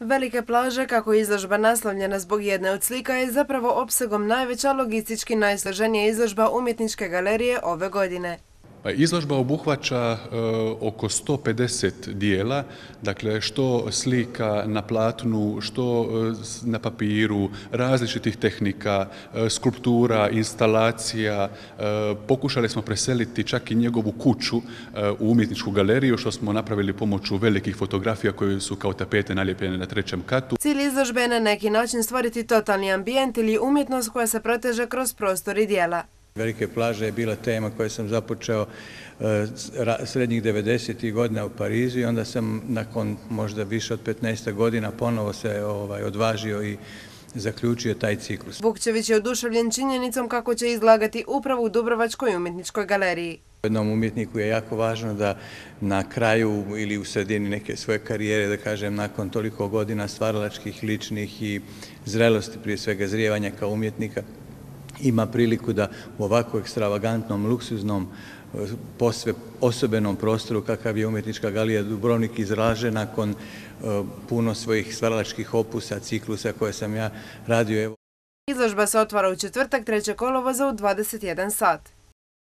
Velike plaže, kako je izložba naslovljena zbog jedne od slika, je zapravo opsegom najveća logistički najsloženija izložba umjetničke galerije ove godine. Izložba obuhvaća oko 150 dijela, dakle što slika na platnu, što na papiru, različitih tehnika, skulptura, instalacija. Pokušali smo preseliti čak i njegovu kuću u umjetničku galeriju, što smo napravili pomoću velikih fotografija koje su kao tapete nalijepljene na 3. katu. Cilj izložbe je na neki način stvoriti totalni ambijent ili umjetnost koja se proteže kroz prostor i dijela. Velike plaže je bila tema koju sam započeo srednjih 90. godina u Parizu i onda sam nakon možda više od 15 godina ponovo se odvažio i zaključio taj ciklus. Vukčević je oduševljen činjenicom kako će izlagati upravo u Dubrovačkoj umjetničkoj galeriji. Jednom umjetniku je jako važno da na kraju ili u sredini neke svoje karijere, da kažem, nakon toliko godina stvaralačkih, ličnih i zrelosti, prije svega zrijevanja kao umjetnika, ima priliku da u ovako ekstravagantnom, luksuznom, posve osobenom prostoru kakav je umjetnička galerija Dubrovnik izlaže nakon puno svojih stvaralačkih opusa, ciklusa koje sam ja radio. Izložba se otvara u četvrtak 3. kolovoza u 21 sat.